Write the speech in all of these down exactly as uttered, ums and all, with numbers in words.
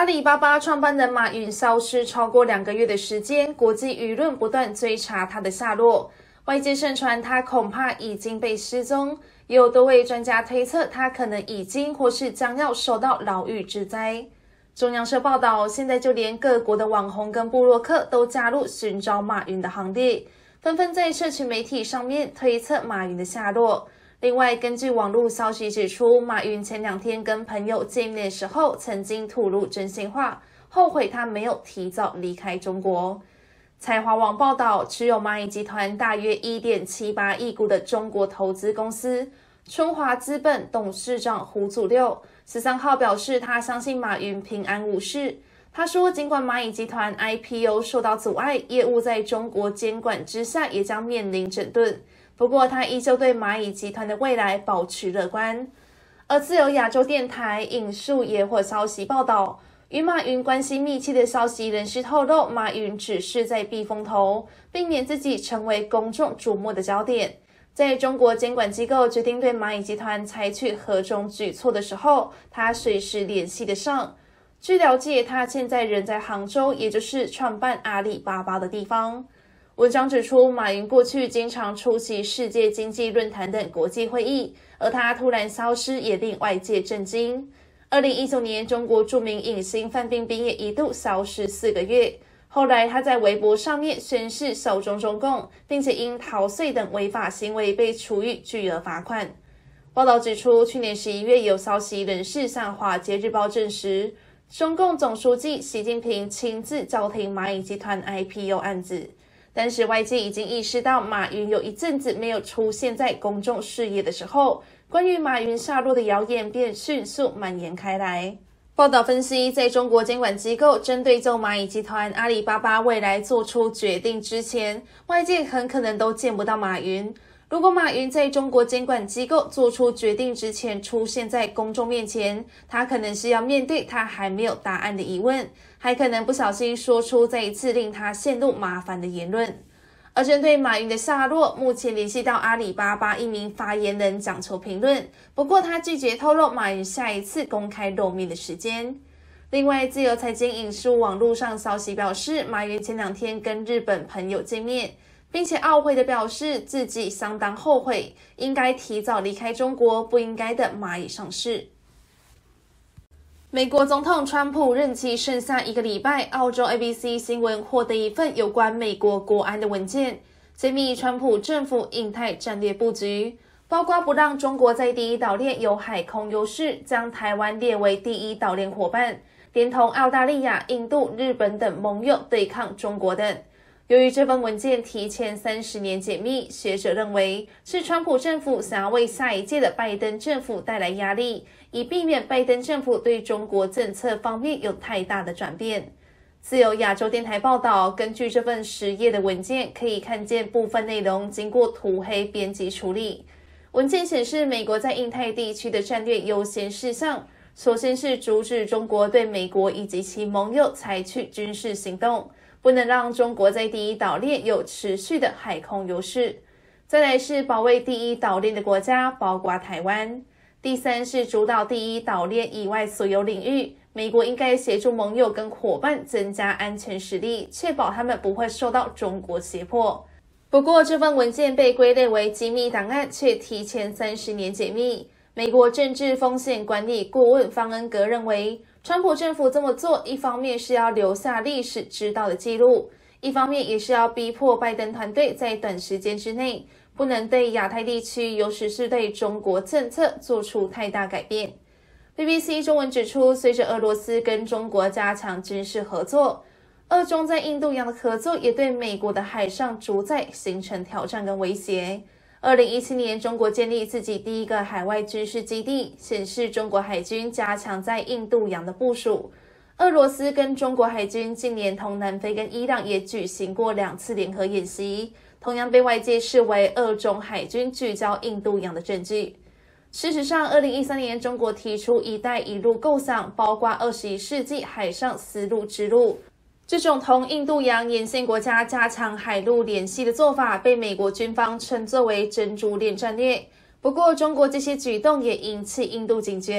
里巴巴创办人马云消失超过两个月的时间，国际舆论不断追查他的下落。外界盛传他恐怕已经被失踪，也有多位专家推测他可能已经或是将要受到牢狱之灾。中央社报道，现在就连各国的网红跟部落客都加入寻找马云的行列，纷纷在社群媒体上面推测马云的下落。另外，根据网络消息指出，马云前两天跟朋友见面的时候，曾经吐露真心话，后悔他没有提早离开中国。财华网报道，持有蚂蚁集团大约 一点七八亿股的中国投资公司春华资本董事长胡祖六十三号表示，他相信马云平安无事。他说，尽管蚂蚁集团 I P O 受到阻碍，业务在中国监管之下也将面临整顿。不过，他依旧对蚂蚁集团的未来保持乐观。而自由亚洲电台引述野火消息报道，与马云关系密切的消息人士透露，马云只是在避风头，避免自己成为公众瞩目的焦点。在中国监管机构决定对蚂蚁集团采取何种举措的时候，他随时联系得上。据了解，他现在人在杭州，也就是创办阿里巴巴的地方。文章指出，马云过去经常出席世界经济论坛等国际会议，而他突然消失也令外界震惊。二零一九年，中国著名影星范冰冰也一度消失四个月，后来他在微博上面宣誓效忠中共，并且因逃税等违法行为被处以巨额罚款。报道指出，去年十一月有消息人士向华尔街日报证实，中共总书记习近平亲自叫停蚂蚁集团 I P O 案子。当时外界已经意识到马云有一阵子没有出现在公众视野的时候，关于马云下落的谣言便迅速蔓延开来。报道分析，在中国监管机构针对就蚂蚁集团、阿里巴巴未来做出决定之前，外界很可能都见不到马云。如果马云在中国监管机构做出决定之前出现在公众面前，他可能是要面对他还没有答案的疑问，还可能不小心说出再一次令他陷入麻烦的言论。而针对马云的下落，目前联系到阿里巴巴一名发言人讲求评论，不过他拒绝透露马云下一次公开露面的时间。另外，自由财经引述网络上消息表示，马云前两天跟日本朋友见面，并且懊悔地表示自己相当后悔，应该提早离开中国，不应该等蚂蚁上市。美国总统川普任期剩下一个礼拜，澳洲 A B C 新闻获得一份有关美国国安的文件，揭秘川普政府印太战略布局，包括不让中国在第一岛链有海空优势，将台湾列为第一岛链伙伴，连同澳大利亚、印度、日本等盟友对抗中国等。由于这份文件提前三十年解密，学者认为是川普政府想要为下一届的拜登政府带来压力，以避免拜登政府对中国政策方面有太大的转变。自由亚洲电台报道，根据这份十页的文件，可以看见部分内容经过涂黑编辑处理。文件显示，美国在印太地区的战略优先事项，首先是阻止中国对美国以及其盟友采取军事行动，不能让中国在第一岛链有持续的海空优势。再来是保卫第一岛链的国家，包括台湾。第三是主导第一岛链以外所有领域，美国应该协助盟友跟伙伴增加安全实力，确保他们不会受到中国胁迫。不过，这份文件被归类为机密档案，却提前三十年解密。美国政治风险管理顾问方恩格认为，川普政府这么做，一方面是要留下历史知道的记录，一方面也是要逼迫拜登团队在短时间之内不能对亚太地区，尤其是对中国政策做出太大改变。B B C 中文指出，随着俄罗斯跟中国加强军事合作，俄中在印度洋的合作也对美国的海上主宰形成挑战跟威胁。二零一七年，中国建立自己第一个海外军事基地，显示中国海军加强在印度洋的部署。俄罗斯跟中国海军近年同南非跟伊朗也举行过两次联合演习，同样被外界视为俄中海军聚焦印度洋的证据。事实上，二零一三年中国提出一带一路构想，包括二十一世纪海上丝路之路。这种同印度洋沿线国家加强海陆联系的做法，被美国军方称作为珍珠链战略。不过，中国这些举动也引起印度警觉，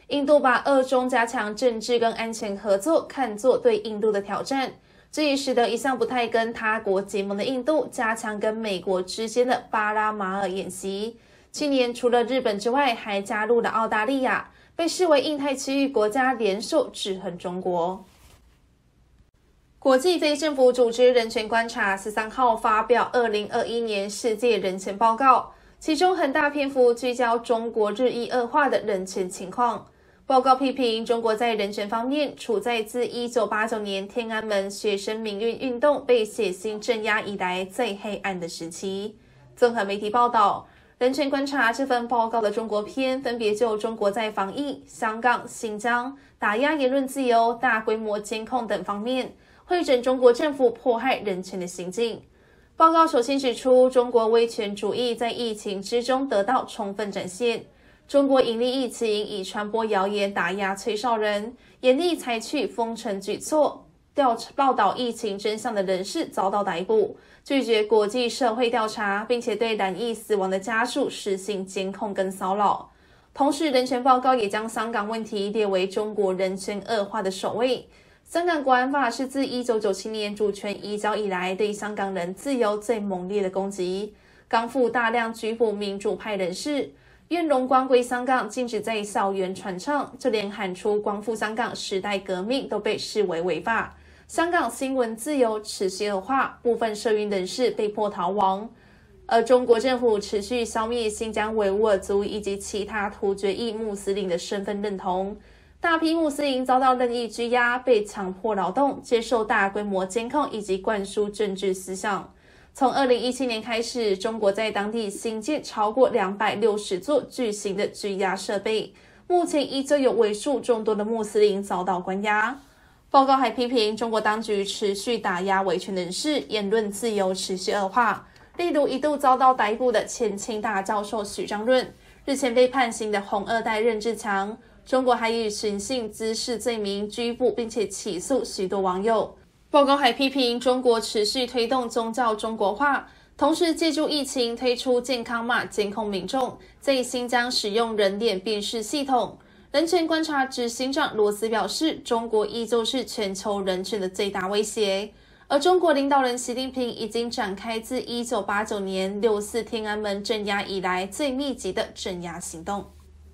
印度把俄中加强政治跟安全合作看作对印度的挑战，这也使得一向不太跟他国结盟的印度加强跟美国之间的巴拉马尔演习。去年除了日本之外，还加入了澳大利亚，被视为印太区域国家联手制衡中国。国际非政府组织人权观察十三号发表二零二一年世界人权报告，其中很大篇幅聚焦中国日益恶化的人权情况。报告批评中国在人权方面处在自一九八九年天安门学生民运运动被血腥镇压以来最黑暗的时期。综合媒体报道，人权观察这份报告的中国篇分别就中国在防疫、香港、新疆、打压言论自由、大规模监控等方面汇整中国政府迫害人权的行径。报告首先指出，中国威权主义在疫情之中得到充分展现。中国隐匿疫情，以传播谣言打压崔少人，严厉采取封城举措，调报道疫情真相的人士遭到逮捕，拒绝国际社会调查，并且对染疫死亡的家属实行监控跟骚扰。同时，人权报告也将香港问题列为中国人权恶化的首位。香港国安法是自一九九七年主权移交以来对香港人自由最猛烈的攻击，港府大量拘捕民主派人士，愿荣光归香港禁止在校园传唱，就连喊出光复香港时代革命都被视为违法。香港新闻自由持续恶化，部分社运人士被迫逃亡。而中国政府持续消灭新疆维吾尔族以及其他突厥裔穆斯林的身份认同，大批穆斯林遭到任意拘押，被强迫劳动，接受大规模监控以及灌输政治思想。从二零一七年开始，中国在当地新建超过两百六十座巨型的拘押设备，目前依旧有为数众多的穆斯林遭到关押。报告还批评中国当局持续打压维权人士，言论自由持续恶化。例如一度遭到逮捕的前清大教授许章润，日前被判刑的红二代任志强，中国还以寻衅滋事罪名拘捕并且起诉许多网友。报告还批评中国持续推动宗教中国化，同时借助疫情推出健康码监控民众，在新疆使用人脸辨识系统。人权观察执行长罗斯表示，中国依旧是全球人权的最大威胁，而中国领导人习近平已经展开自一九八九年六四天安门镇压以来最密集的镇压行动。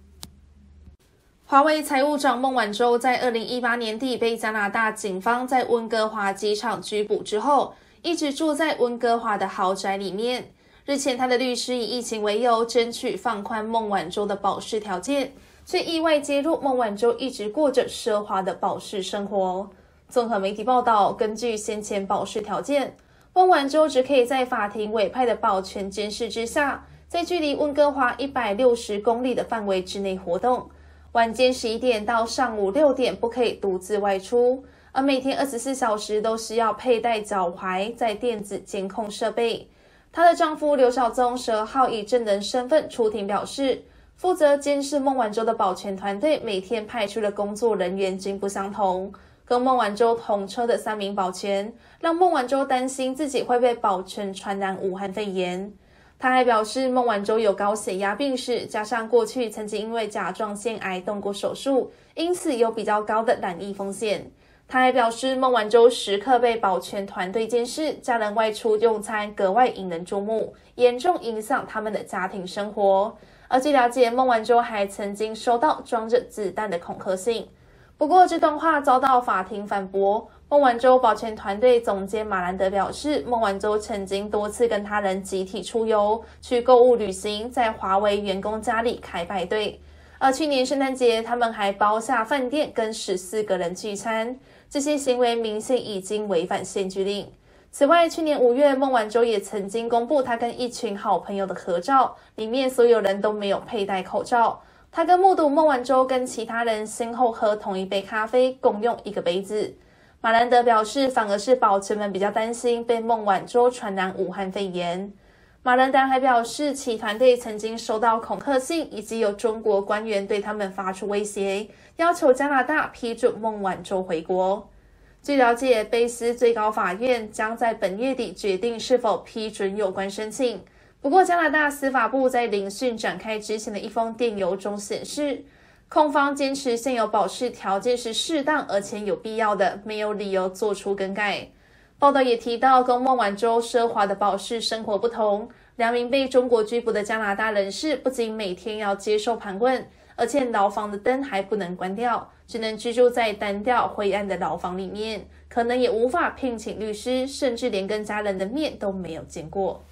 华为财务长孟晚舟在二零一八年底被加拿大警方在温哥华机场拘捕之后，一直住在温哥华的豪宅里面。日前，他的律师以疫情为由，争取放宽孟晚舟的保释条件，却意外揭露孟晚舟一直过着奢华的保释生活。综合媒体报道，根据先前保释条件，孟晚舟只可以在法庭委派的保全监视之下，在距离温哥华一百六十公里的范围之内活动。晚间十一点到上午六点不可以独自外出，而每天二十四小时都需要佩戴脚踝在电子监控设备。她的丈夫刘晓宗十二号以证人身份出庭表示，负责监视孟晚舟的保全团队每天派出的工作人员均不相同，跟孟晚舟同车的三名保全让孟晚舟担心自己会被保全传染武汉肺炎。他还表示，孟晚舟有高血压病史，加上过去曾经因为甲状腺癌动过手术，因此有比较高的染疫风险。他还表示，孟晚舟时刻被保全团队监视，家人外出用餐格外引人注目，严重影响他们的家庭生活。而据了解，孟晚舟还曾经收到装着子弹的恐吓信。不过这段话遭到法庭反驳。孟晚舟保全团队总监马兰德表示，孟晚舟曾经多次跟他人集体出游，去购物旅行，在华为员工家里开派对。而去年圣诞节，他们还包下饭店跟十四个人聚餐，这些行为明显已经违反限聚令。此外，去年五月，孟晚舟也曾经公布他跟一群好朋友的合照，里面所有人都没有佩戴口罩。他跟目睹孟晚舟跟其他人先后喝同一杯咖啡，共用一个杯子。马兰德表示，反而是保全们比较担心被孟晚舟传染武汉肺炎。马兰德还表示，其团队曾经收到恐吓信，以及有中国官员对他们发出威胁，要求加拿大批准孟晚舟回国。据了解，卑斯最高法院将在本月底决定是否批准有关申请。不过，加拿大司法部在聆讯展开之前的一封电邮中显示， 控方坚持现有保释条件是适当而且有必要的，没有理由做出更改。报道也提到，跟孟晚舟奢华的保释生活不同，两名被中国拘捕的加拿大人士不仅每天要接受盘问，而且牢房的灯还不能关掉，只能居住在单调灰暗的牢房里面，可能也无法聘请律师，甚至连跟家人的面都没有见过。